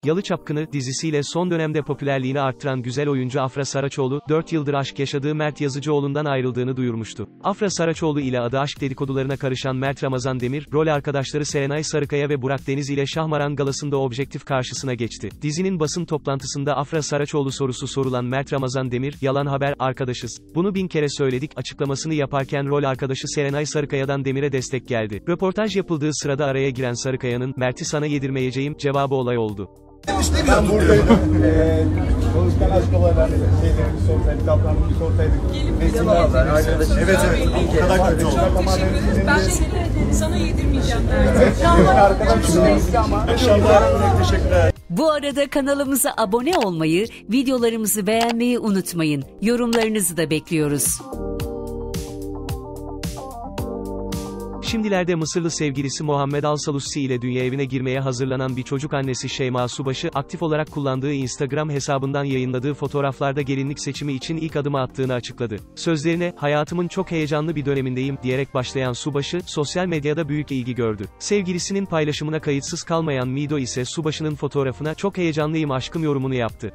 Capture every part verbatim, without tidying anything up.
Yalı Çapkını dizisiyle son dönemde popülerliğini arttıran güzel oyuncu Afra Saraçoğlu, dört yıldır aşk yaşadığı Mert Yazıcıoğlu'ndan ayrıldığını duyurmuştu. Afra Saraçoğlu ile adı aşk dedikodularına karışan Mert Ramazan Demir, rol arkadaşları Serenay Sarıkaya ve Burak Deniz ile Şahmaran Galası'nda objektif karşısına geçti. Dizinin basın toplantısında Afra Saraçoğlu sorusu sorulan Mert Ramazan Demir, "Yalan haber, arkadaşız. Bunu bin kere söyledik" açıklamasını yaparken rol arkadaşı Serenay Sarıkaya'dan Demir'e destek geldi. Röportaj yapıldığı sırada araya giren Sarıkaya'nın, "Mert'i sana yedirmeyeceğim" cevabı olay oldu. Ben buradaydım. Eee Çalışkan aşk olaylar şeyleri bir sorsaydık, ablamı bir sorsaydık. Resimler var arkadaşım. Evet evet. O kadar kötü oldu. Ben de sana yedirmeyeceğim. Arkadaşım ama. İnşallah. Teşekkürler. Bu arada kanalımıza abone olmayı, videolarımızı beğenmeyi unutmayın. Yorumlarınızı da bekliyoruz. Şimdilerde Mısırlı sevgilisi Muhammed Al-Salussi ile dünya evine girmeye hazırlanan bir çocuk annesi Şeyma Subaşı, aktif olarak kullandığı Instagram hesabından yayınladığı fotoğraflarda gelinlik seçimi için ilk adımı attığını açıkladı. Sözlerine, "Hayatımın çok heyecanlı bir dönemindeyim" diyerek başlayan Subaşı, sosyal medyada büyük ilgi gördü. Sevgilisinin paylaşımına kayıtsız kalmayan Mido ise Subaşı'nın fotoğrafına, "Çok heyecanlıyım aşkım" yorumunu yaptı.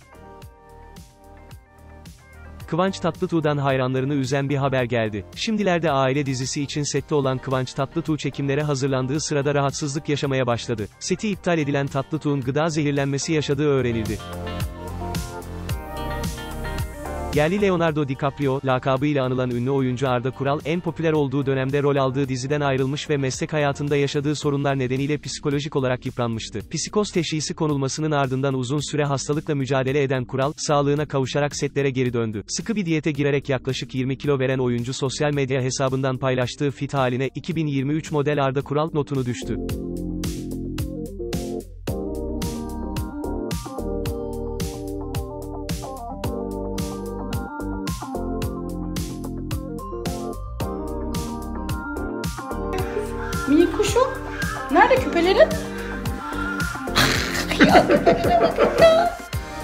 Kıvanç Tatlıtuğ'dan hayranlarını üzen bir haber geldi. Şimdilerde Aile dizisi için sette olan Kıvanç Tatlıtuğ çekimlere hazırlandığı sırada rahatsızlık yaşamaya başladı. Seti iptal edilen Tatlıtuğ'un gıda zehirlenmesi yaşadığı öğrenildi. Yerli Leonardo DiCaprio, lakabıyla anılan ünlü oyuncu Arda Kural, en popüler olduğu dönemde rol aldığı diziden ayrılmış ve meslek hayatında yaşadığı sorunlar nedeniyle psikolojik olarak yıpranmıştı. Psikoz teşhisi konulmasının ardından uzun süre hastalıkla mücadele eden Kural, sağlığına kavuşarak setlere geri döndü. Sıkı bir diyete girerek yaklaşık yirmi kilo veren oyuncu sosyal medya hesabından paylaştığı fit haline, iki bin yirmi üç model Arda Kural notunu düştü. Minik kuşum, nerede küpelerin? Ya küpelerine bakın ya.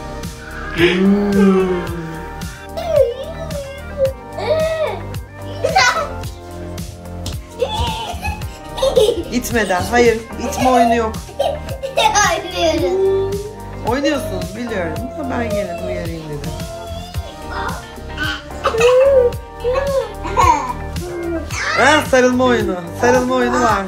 İtmeden, hayır, itme oyunu yok. Oynuyorum. Oynuyorsunuz biliyorum ama ben yine de uyarayım dedim. Ha, sarılma oyunu, sarılma oyunu var.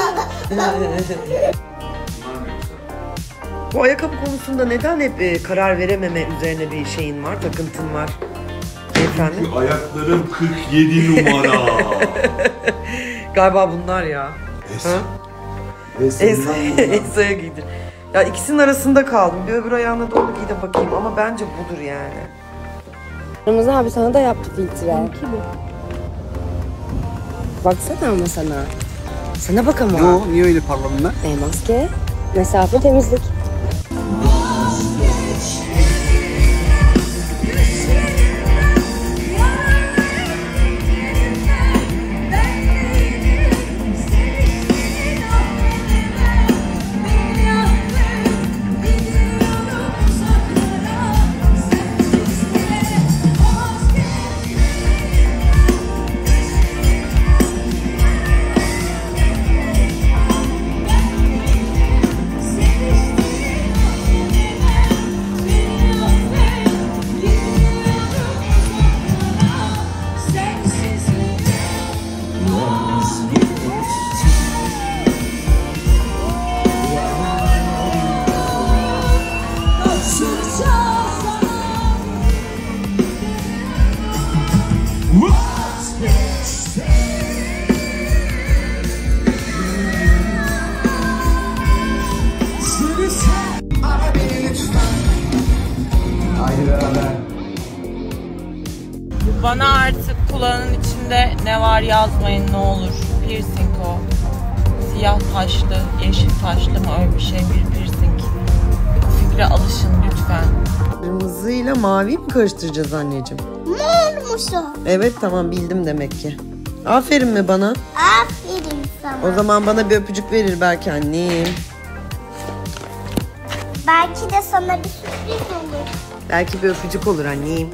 Bu ayakkabı konusunda neden hep e, karar verememe üzerine bir şeyin var, takıntın var? Efendim? Çünkü ayaklarım kırk yedi numara. Galiba bunlar ya. Es. Esa'ya giydir. Ya ikisinin arasında kaldım. Bir öbür ayağına da onu giy de bakayım ama bence budur yani. Ramazan abi sana da yaptı filtre. Kim bu? Baksana ama sana. Sana bak ama. Yo, niye öyle parladın lan? E maske, mesafe, temizlik. Bana artık kulağının içinde ne var yazmayın ne olur. Piercing o. Siyah taşlı, yeşil taşlı mı öyle bir şey, bir piercing. Bu fikre alışın lütfen. Kırmızıyla mavi mi karıştıracağız anneciğim? Mor musun? Evet tamam bildim demek ki. Aferin mi bana? Aferin sana. O zaman bana bir öpücük verir belki annem. Belki de sana bir sürpriz olur. Belki bir öpücük olur annem.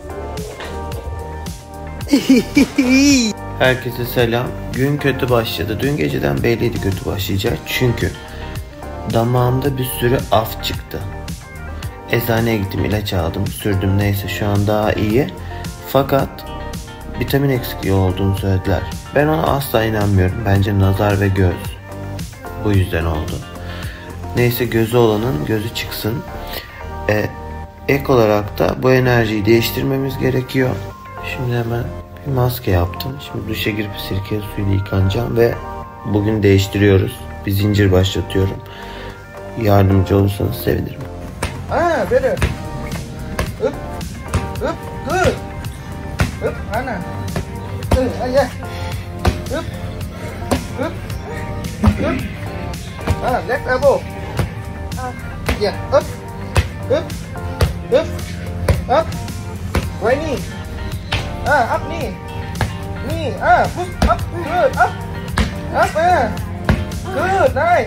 Herkese selam. Gün kötü başladı. Dün geceden belliydi kötü başlayacak. Çünkü damağımda bir sürü af çıktı. Eczaneye gittim, ilaç aldım, sürdüm, neyse şu an daha iyi. Fakat vitamin eksikliği olduğunu söylediler. Ben ona asla inanmıyorum. Bence nazar ve göz. Bu yüzden oldu. Neyse, gözü olanın gözü çıksın. Ee, ek olarak da bu enerjiyi değiştirmemiz gerekiyor. Şimdi hemen bir maske yaptım. Şimdi duşa girip sirke suyuyla yıkanacağım ve bugün değiştiriyoruz. Bir zincir başlatıyorum. Yardımcı olursanız sevinirim. Ah, better. Up, up, good. Up, Anna. Uh, ah, yeah. Up, up, up. Ah, left elbow. Ah, yeah, up, up, up, up. Right knee. Ah, up knee. Knee. Ah, push up, good, up, up, ah. Good, nice.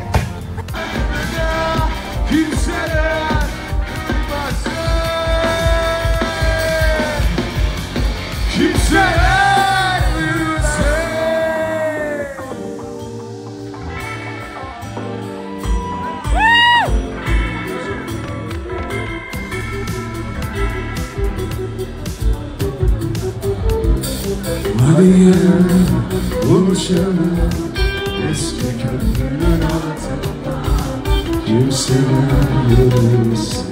Kimseler bilmezsin, kimseler bilmezsin. Hadi gel buluşalım eski köprünün altında. Kimseler görmesin.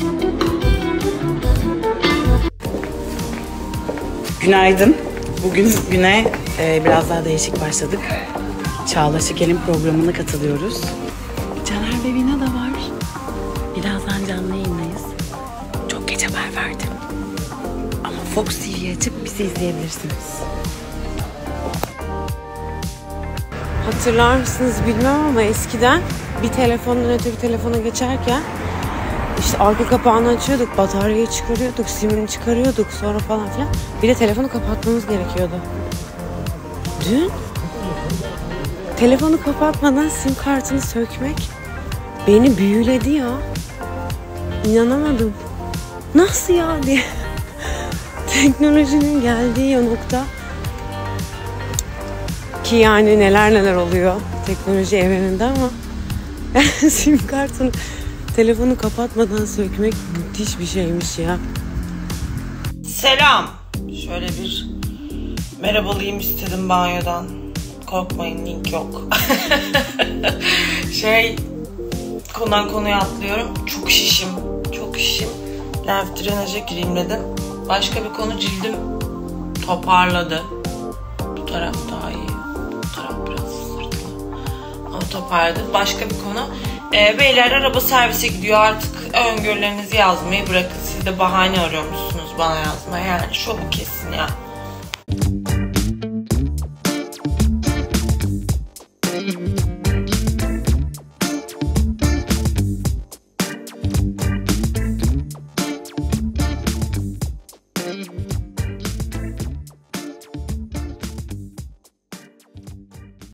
Günaydın. Bugün güne e, biraz daha değişik başladık. Çağla Şeker'in programına katılıyoruz. Caner ve Vina da var. Birazdan canlı yayındayız. Çok geç haber verdim. Ama Fox T V açıp bizi izleyebilirsiniz. Hatırlar mısınız bilmem ama eskiden bir telefondan öteki telefona geçerken işte arka kapağını açıyorduk, bataryayı çıkarıyorduk, simini çıkarıyorduk sonra falan filan. Bir de telefonu kapatmamız gerekiyordu. Dün telefonu kapatmadan sim kartını sökmek beni büyüledi ya. İnanamadım. Nasıl ya diye. Teknolojinin geldiği o nokta. Ki yani neler neler oluyor teknoloji evreninde ama sim kartını, telefonu kapatmadan sökmek müthiş bir şeymiş ya. Selam. Şöyle bir merhabalayayım istedim banyodan. Korkmayın, link yok. şey, konudan konuya atlıyorum. Çok şişim, çok şişim. Lenf drenaja gireyim dedim. Başka bir konu, cildim toparladı. Bu taraf daha iyi. Bu taraf biraz sırtlı. Ama toparladı. Başka bir konu. E, beyler araba servise gidiyor, artık öngörülerinizi yazmayı bırakın. Siz de bahane arıyormuşsunuz bana yazmaya. Yani şovu kesin ya.